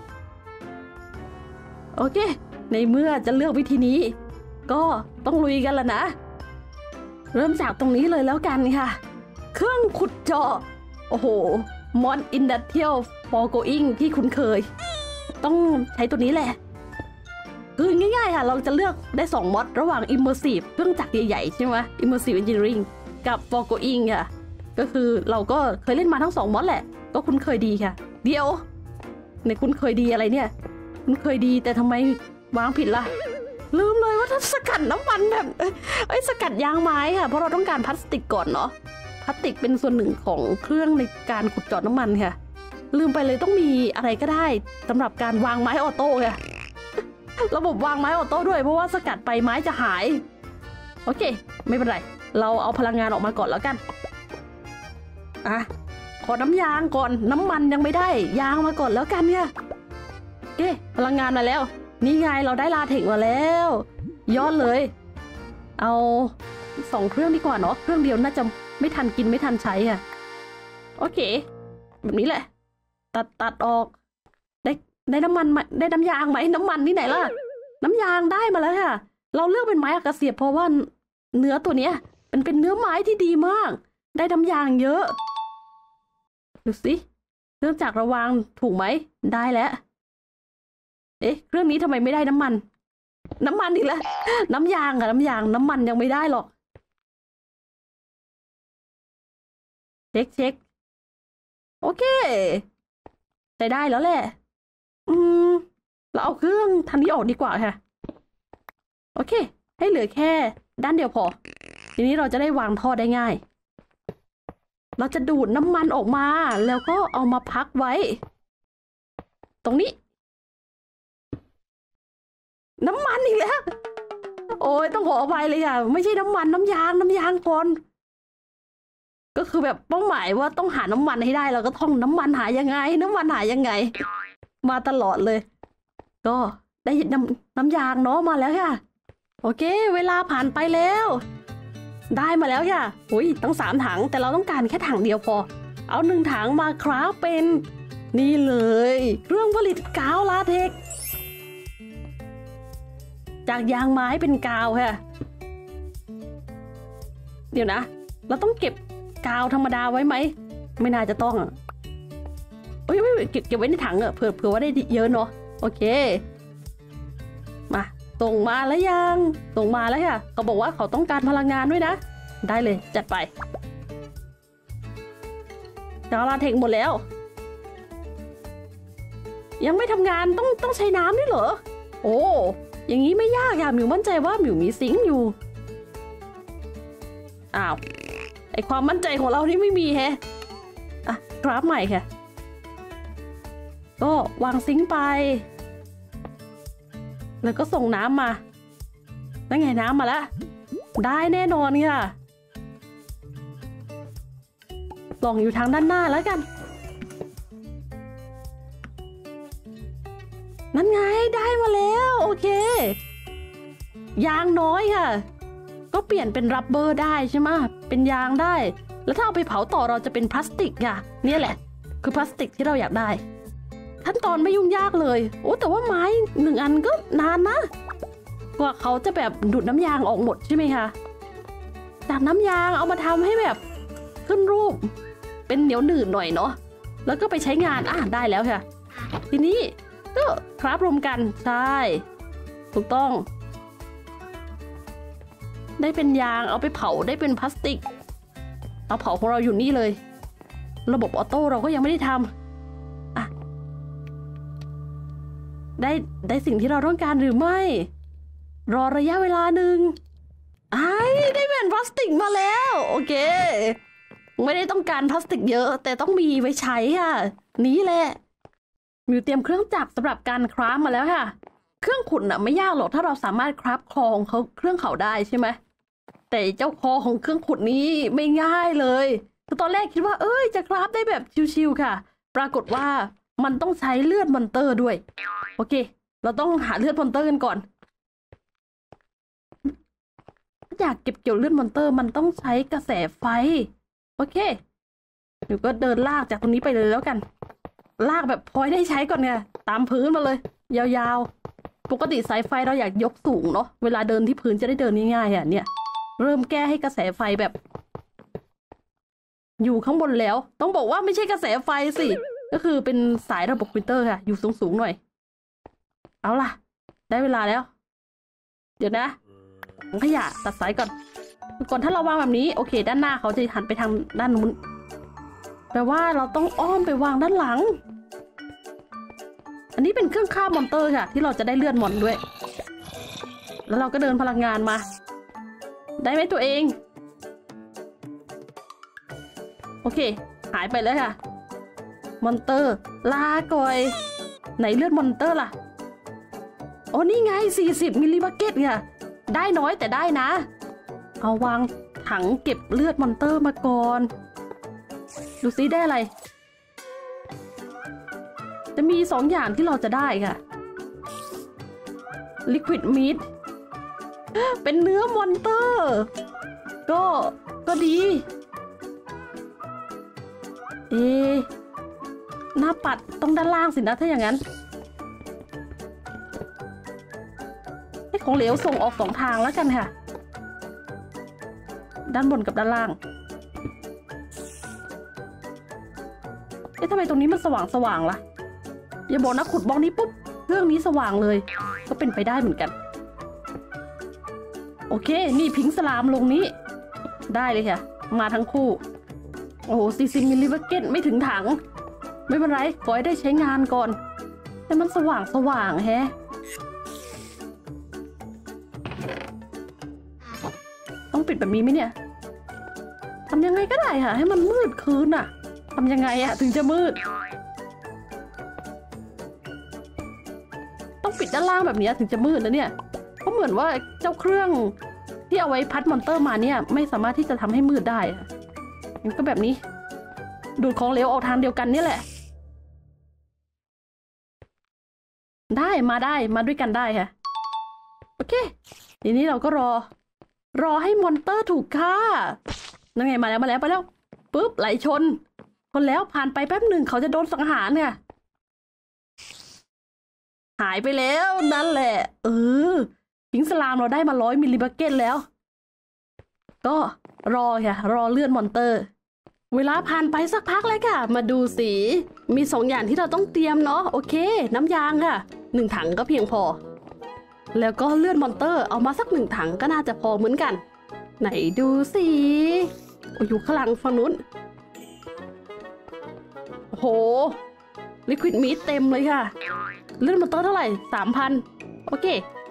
โอเคในเมื่อจะเลือกวิธีนี้ก็ต้องลุยกันแล้วนะเริ่มจากตรงนี้เลยแล้วกันค่ะเครื่องขุดเจาะโอ้โหมอดอินดัสเทรียลฟอร์โกอิงที่คุ้นเคยต้องใช้ตัวนี้แหละคือง่ายๆค่ะเราจะเลือกได้สองมอดระหว่าง Immersive เครื่องจักรใหญ่ๆใช่ไหม Immersive Engineering กับ Foregoing ค่ะก็คือเราก็เคยเล่นมาทั้งสองมอดแหละก็คุ้นเคยดีค่ะเดี๋ยวในคุ้นเคยดีอะไรเนี่ยคุ้นเคยดีแต่ทำไมวางผิดล่ะลืมเลยว่าถ้าสกัดน้ำมันแบบไอ้สกัดยางไม้ค่ะเพราะเราต้องการพลาสติกก่อนเนาะพลาสติกเป็นส่วนหนึ่งของเครื่องในการขุดเจาะน้ำมันค่ะลืมไปเลยต้องมีอะไรก็ได้สำหรับการวางไม้ออโต้ค่ะระบบวางไม้ออโต้ด้วยเพราะว่าสกัดไปไม้จะหายโอเคไม่เป็นไรเราเอาพลังงานออกมาก่อนแล้วกันอ่ะขอน้ำยางก่อนน้ำมันยังไม่ได้ยางมาก่อนแล้วกันเนี่ยโอเคพลังงานมาแล้วนี่ไงเราได้ลาเทคมาแล้วยอดเลยเอาสองเครื่องดีกว่าเนาะเครื่องเดียวน่าจะไม่ทันกินไม่ทันใช้อ่ะโอเคแบบนี้แหละตัดตัดออกได้ได้น้ำมันได้น้ำยางไหมน้ำมันที่ไหนล่ะน้ำยางได้มาแล้วค่ะเราเลือกเป็นไม้อากาเซียเพราะว่าเนื้อตัวเนี้ยมันเป็นเนื้อไม้ที่ดีมากได้น้ำยางเยอะดูสิเครื่องจักรระวางถูกไหมได้แล้วเอ๊ะเครื่องนี้ทำไมไม่ได้น้ำมันน้ำมันอีกแล้วน้ำยางอะน้ำยางน้ำมันยังไม่ได้หรอกเช็คเช็คโอเคใช้ได้แล้วแหละอืมเราเอาเครื่องทางนี้ออกดีกว่าค่ะโอเคให้เหลือแค่ด้านเดียวพอทีนี้เราจะได้วางท่อได้ง่ายเราจะดูดน้ำมันออกมาแล้วก็เอามาพักไว้ตรงนี้น้ำมันอีกแล้วโอ้ยต้องขออภัยเลยค่ะไม่ใช่น้ำมันน้ำยางน้ำยางก่อนก็คือแบบเป้าหมายว่าต้องหาน้ำมันให้ได้เราก็ท่องน้ำมันหายังไงน้ำมันหายังไงมาตลอดเลยก็ได้น้ำน้ำยางเนาะมาแล้วค่ะโอเคเวลาผ่านไปแล้วได้มาแล้วค่ะอุ้ยตั้งสามถังแต่เราต้องการแค่ถังเดียวพอเอาหนึ่งถังมาคราฟเป็นนี่เลยเครื่องผลิตกาวลาเทกซ์จากยางไม้เป็นกาวค่ะเดี๋ยวนะเราต้องเก็บกาวธรรมดาไว้ไหมไม่น่าจะต้องอ่ะเอ้ยไม่เก็บเก็บไว้ในถังอ่ะเผื่อเผื่อว่าได้เยอะเนาะโอเคมาส่งมาแล้วยังส่งมาแล้วค่ะเขาบอกว่าเขาต้องการพลังงานด้วยนะได้เลยจัดไปกาวลาเทคหมดแล้วยังไม่ทำงานต้องต้องใช้น้ำด้วยเหรอโอ้อย่างนี้ไม่ยากค่ะหมิวมั่นใจว่าหมิวมีซิงค์อยู่อ้าวไอความมั่นใจของเรานี่ไม่มีแฮะอ่ะกราฟใหม่ค่ะก็วางซิงค์ไปแล้วก็ส่งน้ำมานั่นไงน้ำมาแล้วได้แน่นอนค่ะส่องอยู่ทางด้านหน้าแล้วกันนั่นไงได้มาแล้วโอเคยางน้อยค่ะก็เปลี่ยนเป็นรับเบอร์ได้ใช่ไหมเป็นยางได้แล้วถ้าเอาไปเผาต่อเราจะเป็นพลาสติกค่ะนี่แหละคือพลาสติกที่เราอยากได้ขั้นตอนไม่ยุ่งยากเลยโอ้แต่ว่าไม้หนึ่งอันก็นานนะกว่าเขาจะแบบดูดน้ำยางออกหมดใช่ไหมคะจากน้ำยางเอามาทำให้แบบขึ้นรูปเป็นเหนียวหนืดหน่อยเนาะแล้วก็ไปใช้งานอ่ะได้แล้วค่ะทีนี้ก็คราฟรวมกันใช่ถูกต้องได้เป็นยางเอาไปเผาได้เป็นพลาสติกเอาเผาของเราอยู่นี่เลยระบบออโต้เราก็ยังไม่ได้ทำอ่ะได้ได้สิ่งที่เราต้องการหรือไม่รอระยะเวลาหนึ่งไอ้ได้แผ่นพลาสติกมาแล้วโอเคไม่ได้ต้องการพลาสติกเยอะแต่ต้องมีไว้ใช้ค่ะนี้แหละมิวเตรียมเครื่องจักรสำหรับการคราฟมาแล้วค่ะเครื่องขุดน่ะไม่ยากหรอกถ้าเราสามารถคราฟคอของเขาเครื่องเขาได้ใช่ไหมแต่เจ้าคอของเครื่องขุดนี้ไม่ง่ายเลยคือตอนแรกคิดว่าเอ้ยจะคราฟได้แบบชิวๆค่ะปรากฏว่ามันต้องใช้เลือดมอนเตอร์ด้วยโอเคเราต้องหาเลือดมอนเตอร์กันก่อนอยากเก็บเกี่ยวเลือดมอนเตอร์มันต้องใช้กระแสไฟโอเคเดี๋ยวก็เดินลากจากตรงนี้ไปเลยแล้วกันลากแบบพอได้ใช้ก่อนเนี่ยตามพื้นมาเลยยาวๆปกติสายไฟเราอยากยกสูงเนาะเวลาเดินที่พื้นจะได้เดินง่ายๆอ่ะเนี่ยเริ่มแก้ให้กระแสไฟแบบอยู่ข้างบนแล้วต้องบอกว่าไม่ใช่กระแสไฟสิก็คือเป็นสายระบบคอมพิวเตอร์ค่ะอยู่สูงๆหน่อยเอาล่ะได้เวลาแล้วเดี๋ยวนะถังขยะตัดสายก่อนก่อนถ้าเราวางแบบนี้โอเคด้านหน้าเขาจะหันไปทางด้านนู้นแปลว่าเราต้องอ้อมไปวางด้านหลังอันนี้เป็นเครื่องฆ่ามอนเตอร์ค่ะที่เราจะได้เลือดมอนด้วยแล้วเราก็เดินพลังงานมาได้ไหมตัวเองโอเคหายไปแล้วค่ะมอนเตอร์ลาก่อยไหนเลือดมอนเตอร์ล่ะโอ้นี่ไงสี่สิบมิลลิบักเก็ตค่ะได้น้อยแต่ได้นะเอาวางถังเก็บเลือดมอนเตอร์มาก่อนดูซิได้อะไรจะมีสองอย่างที่เราจะได้ค่ะ Liquid Meat เป็นเนื้อมอนเตอร์ก็ก็ดีเอ๊ะหน้าปัดต้องด้านล่างสินะถ้าอย่างนั้นให้ของเหลวส่งออกสองทางแล้วกันค่ะด้านบนกับด้านล่างเอ๊ะทำไมตรงนี้มันสว่างสว่างล่ะอย่าบอกนะขุดบล็อกนี้ปุ๊บเครื่องนี้สว่างเลยก็เป็นไปได้เหมือนกันโอเคนี่พิงสลามลงนี้ได้เลยค่ะมาทั้งคู่โอ้โหสี่สิบมิลลิบักเก็ตไม่ถึงถังไม่เป็นไรขอให้ได้ใช้งานก่อนแต่มันสว่างสว่างแฮะต้องปิดแบบนี้ไหมเนี่ยทำยังไงก็ได้ค่ะให้มันมืดคืนอะทำยังไงอะถึงจะมืดต้องปิดด้านล่างแบบนี้ถึงจะมืดนะเนี่ยเพราะเหมือนว่าเจ้าเครื่องที่เอาไว้พัดมอนเตอร์มาเนี่ยไม่สามารถที่จะทำให้มืดได้มันก็แบบนี้ดูดของเหลวออกทางเดียวกันนี่แหละได้มาได้มาด้วยกันได้ค่ะโอเคทีนี้เราก็รอรอให้มอนเตอร์ถูกฆ่านั่นไงมาแล้วมาแล้วไปแล้วปุ๊บไหลชนคนแล้วผ่านไปแป๊บหนึ่งเขาจะโดนสังหารค่ะหายไปแล้วนั่นแหละเออพิงสลามเราได้มาร้อยมิลลิบักเก็ตแล้วก็รอค่ะรอเลื่อนมอนเตอร์เวลาผ่านไปสักพักเลยค่ะมาดูสีมีสองอย่างที่เราต้องเตรียมเนาะโอเคน้ำยางค่ะหนึ่งถังก็เพียงพอแล้วก็เลื่อนมอนเตอร์เอามาสักหนึ่งถังก็น่าจะพอเหมือนกันไหนดูสิอยู่ข้างหลังฝั่งนู้นโอ้โหลิควิดมีดเต็มเลยค่ะเลื่อนมอนเตอร์เท่าไหร่สามพันโอเค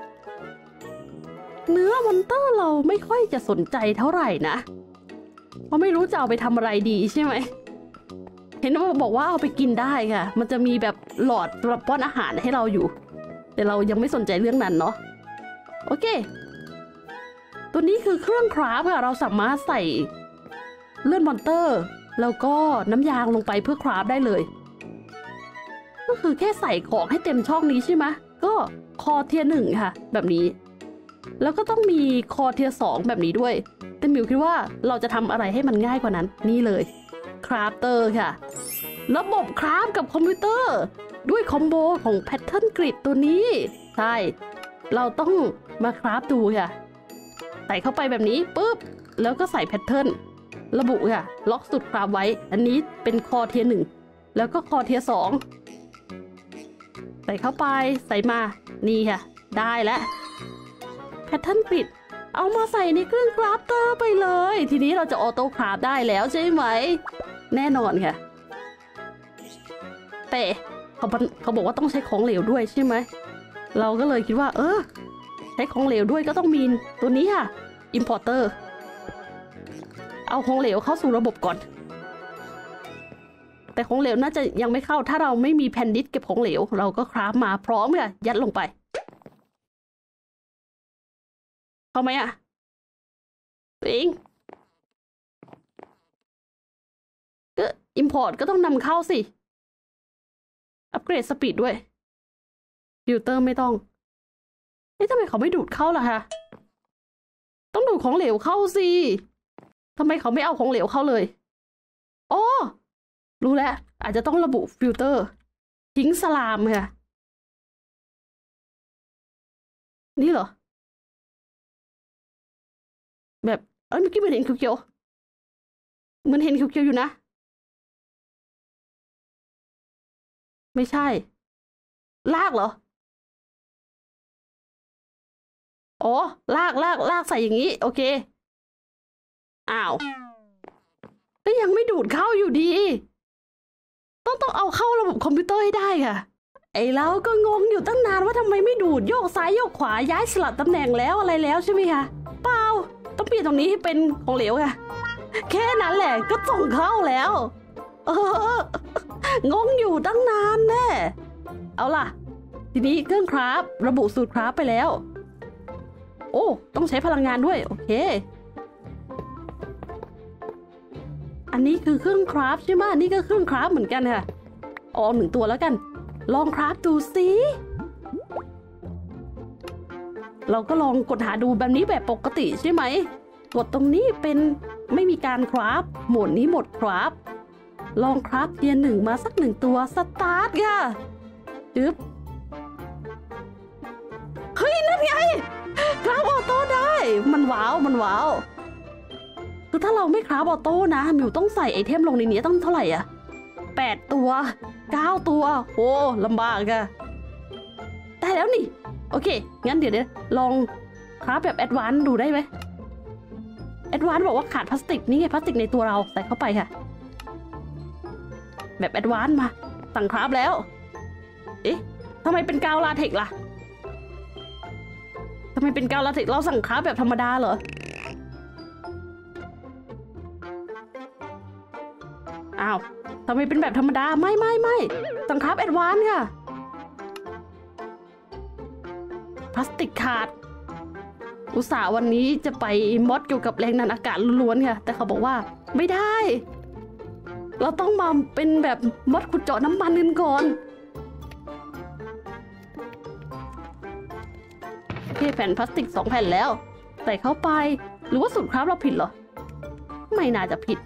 เนื้อมอนเตอร์เราไม่ค่อยจะสนใจเท่าไหร่นะเพราะไม่รู้จะเอาไปทำอะไรดีใช่ไหมเห็นว่าบอกว่าเอาไปกินได้ค่ะมันจะมีแบบหลอดสำหรับป้อนอาหารให้เราอยู่แต่เรายังไม่สนใจเรื่องนั้นเนาะโอเคตัวนี้คือเครื่องคราฟค่ะเราสามารถใส่เลือดมอนเตอร์แล้วก็น้ำยางลงไปเพื่อคราฟได้เลยก็คือแค่ใส่ของให้เต็มช่องนี้ใช่ไหมก็คอเทียร์หนึ่งค่ะแบบนี้แล้วก็ต้องมีคอเทียร์สองแบบนี้ด้วยแต่มิวคิดว่าเราจะทำอะไรให้มันง่ายกว่านั้นนี่เลยคราฟเตอร์ค่ะระบบคราฟกับคอมพิวเตอร์ด้วยคอมโบของแพทเทิร์นกริดตัวนี้ใช่เราต้องมาคราฟดูค่ะใส่เข้าไปแบบนี้ปุ๊บแล้วก็ใส่แพทเทิร์นระบุค่ะล็อกสุดคราฟไว้อันนี้เป็นคอเทียร์หนึ่งแล้วก็คอเทียร์สองใส่เข้าไปใส่มานี่ค่ะได้แล้วแพทเทิร์นกริดเอามาใส่ในเครื่องคราฟเตอร์ไปเลยทีนี้เราจะออโต้คราฟได้แล้วใช่ไหมแน่นอนค่ะแต่เขาเขาบอกว่าต้องใช้ของเหลวด้วยใช่ไหมเราก็เลยคิดว่าเออใช้ของเหลวด้วยก็ต้องมีตัวนี้ค่ะ importer เอาของเหลวเข้าสู่ระบบก่อนแต่ของเหลวน่าจะยังไม่เข้าถ้าเราไม่มีแผ่นดิสเก็บของเหลวเราก็คราฟมาพร้อมค่ะยัดลงไปเข้าไหมอ่ะตัวเองก็อิมพอร์ตก็ต้องนำเข้าสิอัปเกรดสปีดด้วยฟิลเตอร์ไม่ต้องเอ๊ะทำไมเขาไม่ดูดเข้าล่ะคะต้องดูดของเหลวเข้าสิทำไมเขาไม่เอาของเหลวเข้าเลยอ๋อรู้แล้วอาจจะต้องระบุฟิลเตอร์ทิ้งสลามค่ะนี่เหรอแบบเอ้ยเมื่อกี้มันเห็นเขียวๆมันเห็นเขียวๆอยู่นะไม่ใช่ลากเหรออ๋อลากลากลากใส่อย่างนี้โอเคอ้าวก็ยังไม่ดูดเข้าอยู่ดีต้องต้องเอาเข้าระบบคอมพิวเตอร์ให้ได้ค่ะไอ้เราก็งงอยู่ตั้งนานว่าทำไมไม่ดูดโยกซ้ายโยกขวาย้ายสลับตำแหน่งแล้วอะไรแล้วใช่ไหมคะเปล่าต้องเปลี่ยนตรงนี้ให้เป็นของเหลวค่ะแค่นั้นแหละก็ส่งเข้าแล้วเอองงอยู่ตั้งนานแน่เอาล่ะทีนี้เครื่องคราฟระบุสูตรคราฟไปแล้วโอ้ต้องใช้พลังงานด้วยโอเคอันนี้คือเครื่องคราฟใช่ไหมนี่ก็เครื่องคราฟเหมือนกันค่ะอ๋อหนึ่งตัวแล้วกันลองคราฟดูสิเราก็ลองกดหาดูแบบนี้แบบปกติใช่ไหมกดตรงนี้เป็นไม่มีการคราฟโหมดนี้โหมดคราฟลองคราฟเทียนหนึ่งมาสักหนึ่งตัวสตาร์ทค่ะจึ๊บเฮ้ยนั่นไงคราฟออโต้ได้มันว้าวมันว้าวคือถ้าเราไม่คราฟออโต้นะมิวต้องใส่ไอเทมลงในนี้ต้องเท่าไหร่อ่ะแปดตัวเก้าตัวโอ้ลำบากอะได้แล้วนี่โอเคงั้นเดี๋ยวเดี๋ยวลองคราฟแบบแอดวานซ์ดูได้ไหมแอดวานซ์บอกว่าขาดพลาสติกนี่ไงพลาสติกในตัวเราใส่เข้าไปค่ะแบบแอดวานซ์มาสั่งคราฟแล้วเอ๊ะทำไมเป็นกาวลาเทคล่ะทำไมเป็นกาวลาเทคเราสั่งคราฟแบบธรรมดาเหรออ้าวทำไมเป็นแบบธรรมดาไม่ไม่ไม่สั่งคราฟแอดวานซ์ค่ะพลาสติกขาดอุตส่าห์วันนี้จะไปมอดเกี่ยวกับแรงดันอากาศล้วนๆค่ะแต่เขาบอกว่าไม่ได้เราต้องมาเป็นแบบมอดขุดเจาะน้ำมันกันก่อนโอเคแผ่นพลาสติกสองแผ่นแล้วใส่เข้าไปหรือว่าสูตรคราฟเราผิดเหรอไม่น่าจะผิด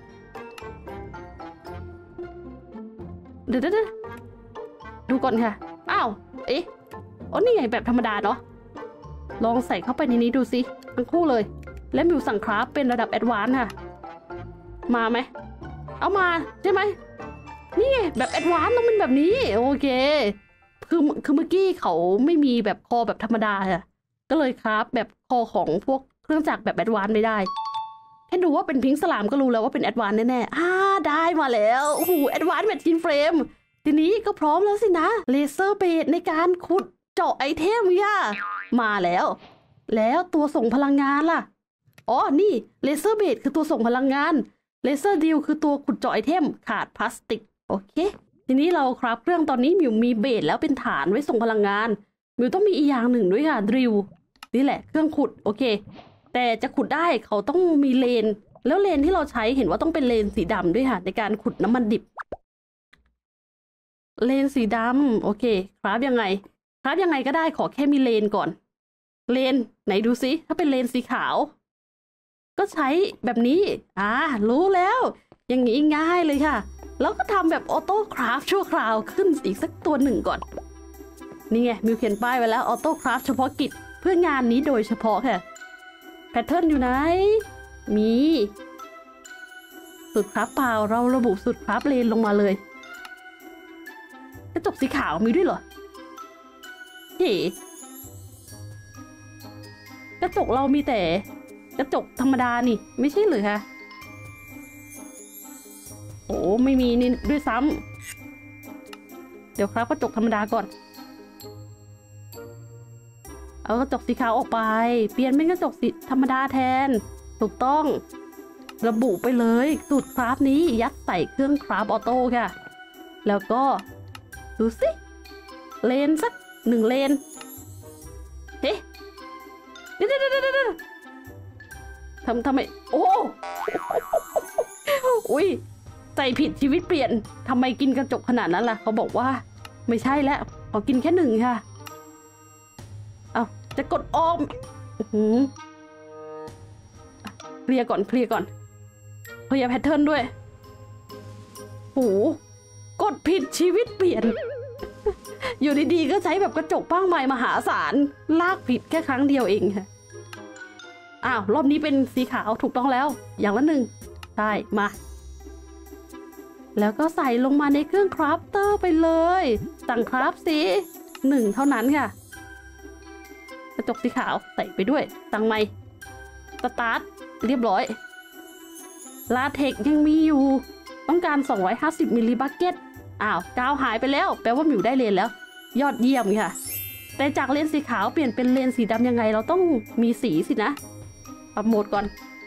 เดี๋ยวๆดูก่อนค่ะอ้าวเอ๊ะอ๋อนี่ไงแบบธรรมดาเนาะลองใส่เข้าไปในนี้ดูสิทั้งคู่เลยและมิวสั่งคราฟเป็นระดับแอดวานซ์ค่ะมาไหมเอามาใช่ไหมนี่ไงแบบแอดวานซ์ต้องเป็นแบบนี้โอเคคือคือเมื่อกี้เขาไม่มีแบบคอแบบธรรมดาค่ะก็เลยคราฟแบบคอของพวกเครื่องจักรแบบแอดวานซ์ไม่ได้แค่ดูว่าเป็นพิงค์สลามก็รู้แล้วว่าเป็นแอดวานซ์แน่ๆอ่าได้มาแล้วโอ้โหแอดวานซ์แมชชีนเฟรมทีนี้ก็พร้อมแล้วสินะเลเซอร์เบดในการขุดเจาะไอเทมย่ามาแล้วแล้วตัวส่งพลังงานล่ะอ๋อนี่เลเซอร์เบดคือตัวส่งพลังงานเลเซอร์ดิลคือตัวขุดเจาะไอเทมขาดพลาสติกโอเคทีนี้เราคราฟเครื่องตอนนี้มิวมีเบดแล้วเป็นฐานไว้ส่งพลังงานมิวต้องมีอีกอย่างหนึ่งด้วยค่ะดริลนี่แหละเครื่องขุดโอเคแต่จะขุดได้เขาต้องมีเลนแล้วเลนที่เราใช้เห็นว่าต้องเป็นเลนสีดำด้วยค่ะในการขุดน้ำมันดิบเลนสีดำโอเคคราฟยังไงคราฟยังไงก็ได้ขอแค่มีเลนก่อนเลนไหนดูซิถ้าเป็นเลนสีขาวก็ใช้แบบนี้อ่ารู้แล้วอย่างนี้ง่ายเลยค่ะแล้วก็ทำแบบออโต้คราฟชั่วคราวขึ้นอีกสักตัวหนึ่งก่อนนี่ไงมิวเขียนป้ายไว้แล้วออโต้คราฟเฉพาะกิจเพื่องานนี้โดยเฉพาะค่ะแพทเทิร์นอยู่ไหนมีสูตรคราฟเปล่าเราระบุสูตรคราฟเลนลงมาเลยกระจกสีขาวมีด้วยเหรอเฮ้กระจกเรามีแต่กระจกธรรมดานี่ไม่ใช่หรือคะโอ้ไม่มีนี่ด้วยซ้ำเดี๋ยวครับกระจกธรรมดาก่อนเอากระจกสีขาวออกไปเปลี่ยนเป็นกระจกสีธรรมดาแทนถูกต้องระบุไปเลยสูตรคราฟนี้ยัดใส่เครื่องคราฟออโต้ค่ะแล้วก็ดูสิเลนสักหนึ่งเลนเฮ้เดี๋ยวเดี๋ยวเดี๋ยวเดี๋ยวทำทำไมโอ้อุ้ยใจผิดชีวิตเปลี่ยนทำไมกินกระจกขนาดนั้นล่ะเขาบอกว่าไม่ใช่แล้วขอกินแค่หนึ่งค่ะเอาจะกดออมเคลียร์ก่อนเคลียร์ก่อนเคลียร์แพทเทิร์นด้วยโหกดผิดชีวิตเปลี่ยนอยู่ดีๆก็ใช้แบบกระจกป้างใหม่มหาศาลลากผิดแค่ครั้งเดียวเองค่ะอ้าวรอบนี้เป็นสีขาวถูกต้องแล้วอย่างละหนึ่งใช่มาแล้วก็ใส่ลงมาในเครื่องคราฟเตอร์ไปเลยสั่งคราฟสิหนึ่งเท่านั้นค่ะกระจกสีขาวใส่ไปด้วยสั่งใหม่สตาร์ทเรียบร้อยลาเทคยังมีอยู่ต้องการสองร้อยห้าสิบมิลลิบักเก็ตอ้าวกาวหายไปแล้วแปลว่าหมิวได้เลนแล้วยอดเยี่ยมค่ะแต่จากเลนสีขาวเปลี่ยนเป็นเลนสีดำยังไงเราต้องมีสีสินะปรับโหมดก่อน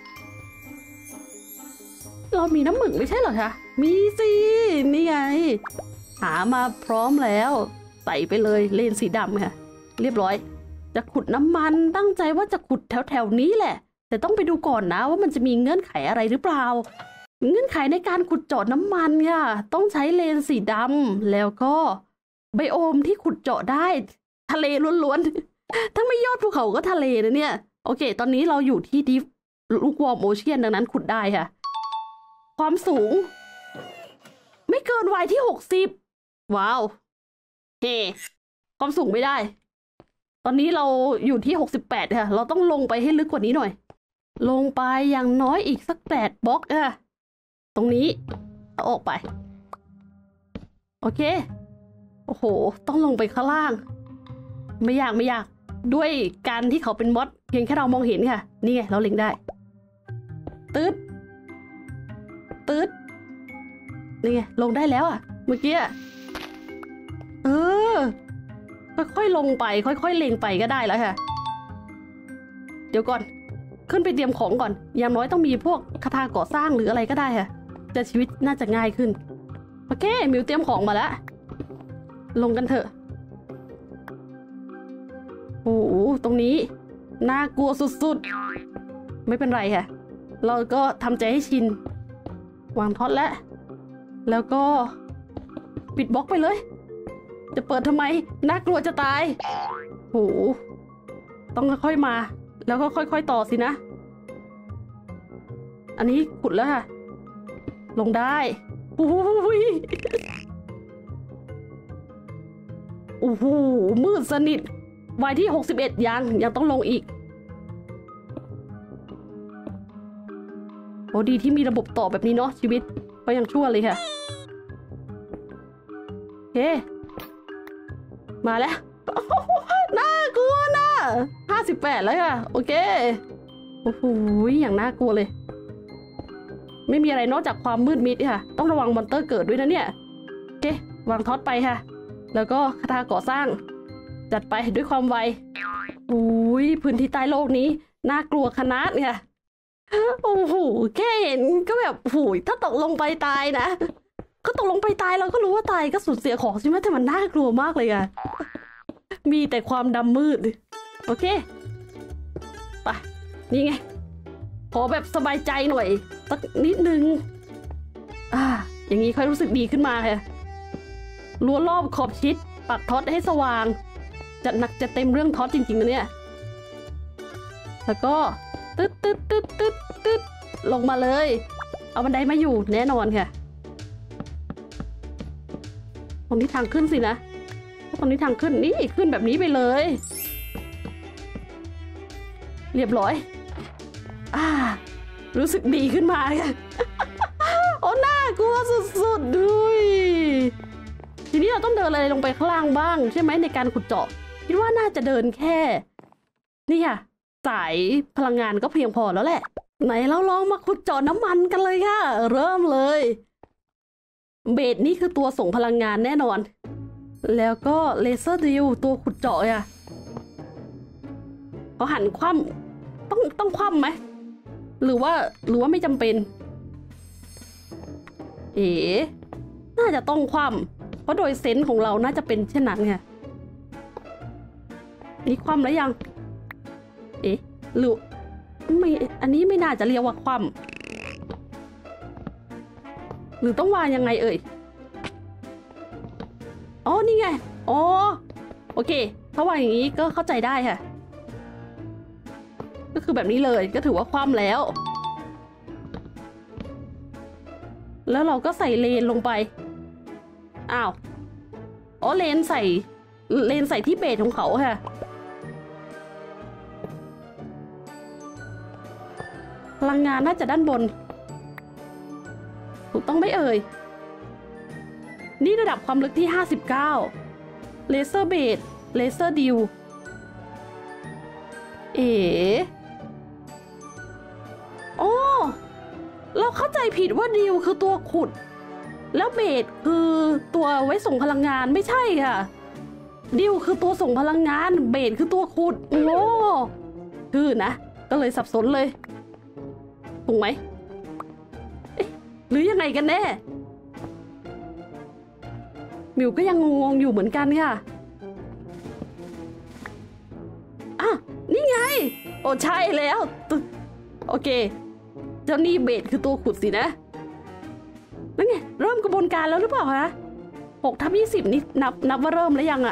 เรามีน้ำหมึกไม่ใช่เหรอคะมีสินี่ไงหามาพร้อมแล้วใส่ไปเลยเลนสีดำค่ะเรียบร้อยจะขุดน้ำมันตั้งใจว่าจะขุดแถวแถวนี้แหละแต่ต้องไปดูก่อนนะว่ามันจะมีเงื่อนไขอะไรหรือเปล่าเงื่อนไขในการขุดเจาะน้ำมันค่ะต้องใช้เลนสีดำแล้วก็ไบโอมที่ขุดเจาะได้ทะเลล้วนๆทั้งไม่ยอดภูเขาก็ทะเลนะเนี่ยโอเคตอนนี้เราอยู่ที่ดิฟลูกวอร์มโอเชียนดังนั้นขุดได้ค่ะความสูงไม่เกินวัยที่หกสิบว้าวเฮ้ความสูงไม่ได้ตอนนี้เราอยู่ที่หกสิบแปดค่ะเราต้องลงไปให้ลึกกว่านี้หน่อยลงไปอย่างน้อยอีกสักแปดบล็อกค่ะตรงนี้เอาออกไปโอเคโอ้โหต้องลงไปข้างล่างไม่ยากไม่ยากด้วยการที่เขาเป็นมอดเพียงแค่เรามองเห็นค่ะนี่ไงเราเล็งได้ตืดตืดนี่ไงลงได้แล้วอ่ะเมื่อกี้เออค่อยๆลงไปค่อยๆเล็งไปก็ได้แล้วค่ะเดี๋ยวก่อนขึ้นไปเตรียมของก่อนอย่างน้อยต้องมีพวกคาถาก่อสร้างหรืออะไรก็ได้ค่ะจะชีวิตน่าจะง่ายขึ้นโอเคมิวเตรียมของมาแล้วลงกันเถอะโอ้โหตรงนี้น่ากลัวสุดๆไม่เป็นไรค่ะเราก็ทำใจให้ชินวางท็อตแล้วแล้วก็ปิดบล็อกไปเลยจะเปิดทำไมน่ากลัวจะตายโหต้องค่อยๆมาแล้วก็ค่อยๆต่อสินะอันนี้ขุดแล้วค่ะลงได้โอ้ยโอ้โหมืดสนิทวัยที่หกสิบเอ็ดยังยังต้องลงอีกโอ้ดีที่มีระบบต่อแบบนี้เนาะชีวิตก็ยังชั่วเลยค่ะเฮ้มาแล้วน่ากลัวนะห้าสิบแปดแล้วค่ะโอเคโอ้โหอย่างน่ากลัวเลยไม่มีอะไรนอกจากความมืดมิดค่ะต้องระวังมอนเตอร์เกิดด้วยนะเนี่ยโอเควางท็อตไปค่ะแล้วก็คาถาก่อสร้างจัดไปด้วยความไวโอ้ยพื้นที่ใต้โลกนี้น่ากลัวขนาดเนี่ยโอ้โหแค่เห็นก็แบบโอ้ยถ้าตกลงไปตายนะก็ตกลงไปตายเราก็รู้ว่าตายก็สูญเสียของใช่ไหมแต่มันน่ากลัวมากเลยอะมีแต่ความดำมืดโอเคไปนี่ไงขอแบบสบายใจหน่อยสักนิดนึงอ่าอย่างนี้ค่อยรู้สึกดีขึ้นมาค่ะรั้วรอบขอบชิดปักท็อตให้สว่างจัดหนักจะเต็มเรื่องท็อตจริงๆนะเนี่ยแล้วก็ตึ๊ดตึ๊ดตึ๊ดตึ๊ดตึ๊ดลงมาเลยเอาบันไดมาอยู่แน่นอนค่ะตรงนี้ทางขึ้นสินะตรงนี้ทางขึ้นนี่ขึ้นแบบนี้ไปเลยเรียบร้อยอ่ารู้สึกดีขึ้นมาค่ะ โอ้น่ากลัวสุดๆด้วยทีนี้เราต้องเดินอะไรลงไปข้างล่างบ้างใช่ไหมในการขุดเจาะคิดว่าน่าจะเดินแค่นี่ค่ะสายพลังงานก็เพียงพอแล้วแหละไหนเราลองมาขุดเจาะน้ำมันกันเลยค่ะเริ่มเลยเบสนี่คือตัวส่งพลังงานแน่นอนแล้วก็เลเซอร์ดิวตัวขุดเจาะอ่ะเขาหันคว่ำต้องต้องคว่ำไหมหรือว่าหรือว่าไม่จำเป็นเอ๋น่าจะต้องคว่ำเพราะโดยเซนส์ของเราน่าจะเป็นเช่นนั้นไงนี่คว่ำแล้วยังเอ๊ะหรือไม่อันนี้ไม่น่าจะเรียกว่าคว่ำหรือต้องวางยังไงเอ่ยอ๋อนี่ไงอ๋อโอเคถ้าวางอย่างนี้ก็เข้าใจได้ค่ะก็คือแบบนี้เลยก็ถือว่าคว่ำแล้วแล้วเราก็ใส่เลนลงไปอ้าวอ๋อเลนใส่เลนใส่ที่เบสของเขาค่ะพลังงานน่าจะด้านบนถูกต้องไหมเอ่ยนี่ระดับความลึกที่ห้าสิบเก้าเลเซอร์เบสเลเซอร์ดิวเอ๋โอ้เราเข้าใจผิดว่าดิวคือตัวขุดแล้วเบสคือตัวไว้ส่งพลังงานไม่ใช่ค่ะดิวคือตัวส่งพลังงานเบสคือตัวขุดโอ้คือนะก็เลยสับสนเลยถูกไหมเอ๊ะหรือยังไงกันแน่มิวก็ยังงงอยู่เหมือนกันค่ะอ่ะนี่ไงโอ้ใช่แล้วโอเคเจ้านี่เบสคือตัวขุดสินะนั่นไงเริ่มกระบวนการแล้วหรือเปล่าคะหกทับยี่สิบนี่นับนับว่าเริ่มแล้วยังอ่ะ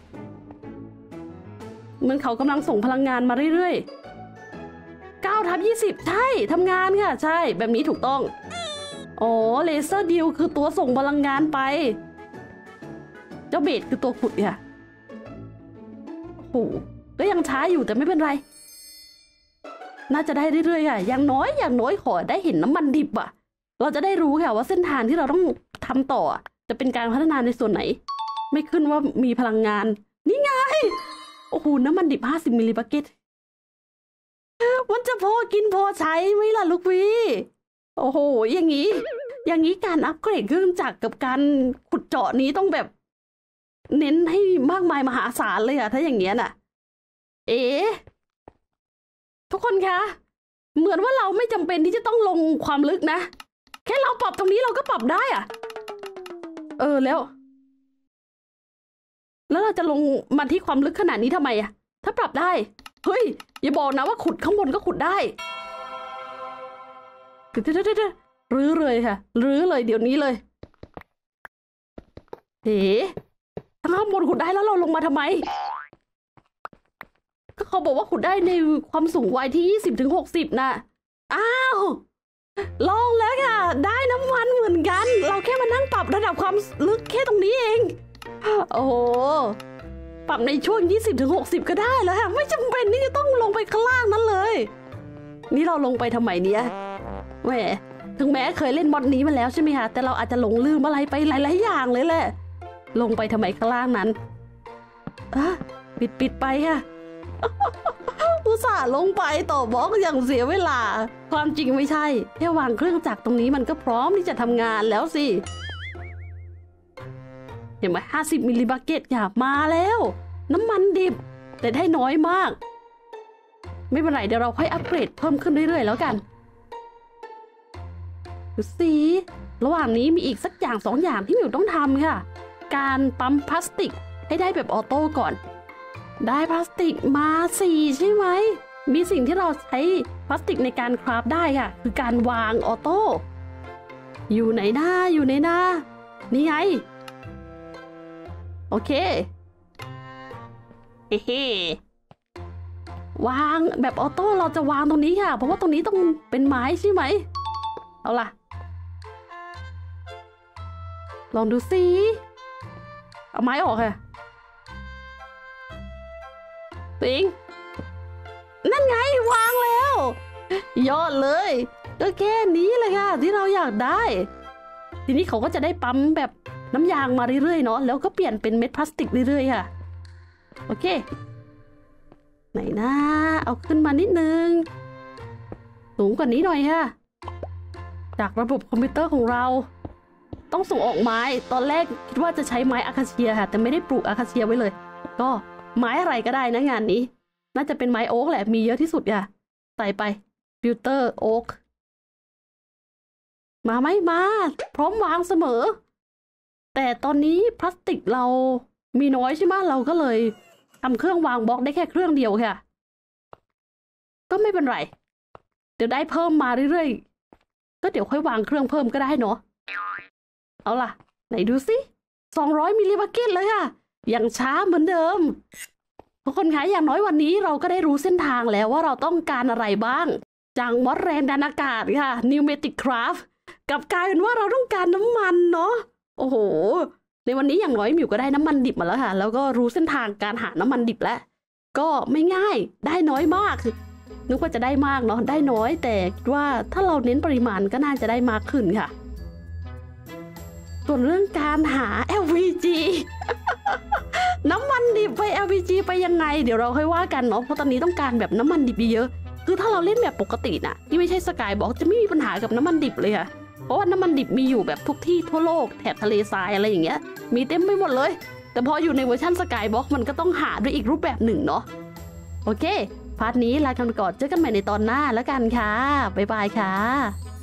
เหมือนเขากำลังส่งพลังงานมาเรื่อยๆเก้าทับยี่สิบใช่ทำงานค่ะใช่แบบนี้ถูกต้องอ๋อเลเซอร์ดิวคือตัวส่งพลังงานไปเจ้าเบสคือตัวขุดค่ะโอ้โหก็ยังช้าอยู่แต่ไม่เป็นไรน่าจะได้เรื่อยๆค่ะอย่างน้อยอย่างน้อยขอได้เห็นน้ำมันดิบอ่ะเราจะได้รู้ค่ะว่าเส้นทางที่เราต้องทำต่อจะเป็นการพัฒนาในส่วนไหนไม่ขึ้นว่ามีพลังงานนี่ไงโอ้โหน้ำมันดิบห้าสิบมิลลิบาเกตมันจะพอกินพอใช้ไหมล่ะลูกพี่โอ้โหอย่างนี้อย่างนี้การอัปเกรดเครื่องจักรกับการขุดเจาะนี้ต้องแบบเน้นให้มากมายมหาศาลเลยอะถ้าอย่างเงี้ยน่ะเอ๊ะทุกคนคะเหมือนว่าเราไม่จำเป็นที่จะต้องลงความลึกนะแค่เราปรับตรงนี้เราก็ปรับได้อะเออแล้วแล้วเราจะลงมาที่ความลึกขนาดนี้ทำไมอะถ้าปรับได้เฮ้ยอย่าบอกนะว่าขุดข้างบนก็ขุดได้เดี๋ยวเดี๋ยวเดี๋ยวรื้อเลยค่ะรื้อเลยเดี๋ยวนี้เลยเอ๊ะข้างบนขุดได้แล้วเราลงมาทำไมก็เขาบอกว่าขุดได้ในความสูงวัยที่ยี่สิบถึงหกสิบน่ะอ้าวลองแล้วค่ะได้น้ำมันเหมือนกันเราแค่มานั่งปรับระดับความลึกแค่ตรงนี้เองโอ้โหปรับในช่วงยี่สิบถึงหกสิบก็ได้แล้วค่ะไม่จำเป็นที่จะต้องลงไปข้างล่างนั้นเลยนี่เราลงไปทำไมเนี่ยแหมถึงแม้เคยเล่นมอดนี้มาแล้วใช่ไหมคะแต่เราอาจจะหลงลืมอะไรไปหลายๆอย่างเลยแหละลงไปทำไมข้างล่างนั้นอ่ะปิดปิดไปค่ะอุตส่าห์ลงไปต่อบล็อกอย่างเสียเวลาความจริงไม่ใช่แค่วางเครื่องจักรตรงนี้มันก็พร้อมที่จะทำงานแล้วสิเห็นไหมห้าสิบมิลลิบาเกตค่ะมาแล้วน้ำมันดิบแต่ได้น้อยมากไม่เป็นไรเดี๋ยวเราค่อยอัปเกรดเพิ่มขึ้นเรื่อยๆแล้วกันดูสิระหว่างนี้มีอีกสักอย่างสองอย่างที่หมิวต้องทำค่ะการปั๊มพลาสติกให้ได้แบบออโต้ก่อนได้พลาสติกมาสี่ใช่ไหมมีสิ่งที่เราใช้พลาสติกในการคราฟได้ค่ะคือการวางออโต้อยู่ไหนหน้าอยู่ในหน้านี่ไงโอเคเฮ้วางแบบออโต้เราจะวางตรงนี้ค่ะเพราะว่าตรงนี้ต้องเป็นไม้ใช่ไหมเอาล่ะลองดูสิเอาไม้ออกค่ะปิงนั่นไงวางแล้วยอดเลยก็แค่นี้เลยค่ะที่เราอยากได้ทีนี้เขาก็จะได้ปั๊มแบบน้ำยางมาเรื่อยๆเนาะแล้วก็เปลี่ยนเป็นเม็ดพลาสติกเรื่อยๆค่ะโอเคไหนนะเอาขึ้นมานิดนึงสูงกว่านี้หน่อยค่ะจากระบบคอมพิวเตอร์ของเราต้องส่งออกไม้ตอนแรกคิดว่าจะใช้ไม้อาคาเซียค่ะแต่ไม่ได้ปลูกอาคาเซียไว้เลยก็ไม้อะไรก็ได้นะงานนี้น่าจะเป็นไม้โอ๊กแหละมีเยอะที่สุดค่ะใส่ไปฟิลเตอร์โอ๊กมาไหมมาพร้อมวางเสมอแต่ตอนนี้พลาสติกเรามีน้อยใช่ไหมเราก็เลยทำเครื่องวางบล็อกได้แค่เครื่องเดียวค่ะก็ไม่เป็นไรเดี๋ยวได้เพิ่มมาเรื่อยๆก็เดี๋ยวค่อยวางเครื่องเพิ่มก็ได้เนาะเอาล่ะไหนดูสิสองร้อยมิลลิบักเก็ตเลยค่ะอย่างช้าเหมือนเดิมทุกคนคะอย่างน้อยวันนี้เราก็ได้รู้เส้นทางแล้วว่าเราต้องการอะไรบ้างจากมอสแรงดันอากาศค่ะนิวเมติกคราฟกับกลายเป็นว่าเราต้องการน้ำมันเนาะโอ้โหในวันนี้อย่างน้อยมิวก็ได้น้ำมันดิบมาแล้วค่ะแล้วก็รู้เส้นทางการหาน้ำมันดิบแล้วก็ไม่ง่ายได้น้อยมากนึกว่าจะได้มากเนาะได้น้อยแต่คิดว่าถ้าเราเน้นปริมาณก็น่าจะได้มากขึ้นค่ะส่วนเรื่องการหา แอล พี จี น้ำมันดิบไป แอล พี จี ไปยังไงเดี๋ยวเราค่อยว่ากันเนาะเพราะตอนนี้ต้องการแบบน้ำมันดิบเยอะคือถ้าเราเล่นแบบปกติน่ะที่ไม่ใช่สกายบอกจะไม่มีปัญหากับน้ำมันดิบเลยค่ะเพราะว่าน้ำมันดิบมีอยู่แบบทุกที่ทั่วโลกแถบทะเลทรายอะไรอย่างเงี้ยมีเต็มไปหมดเลยแต่พออยู่ในเวอร์ชันสกายบ็อกมันก็ต้องหาด้วยอีกรูปแบบหนึ่งเนาะโอเคพาร์ทนี้ลากันไปก่อนเจอกันใหม่ในตอนหน้าแล้วกันค่ะบ๊ายบายค่ะ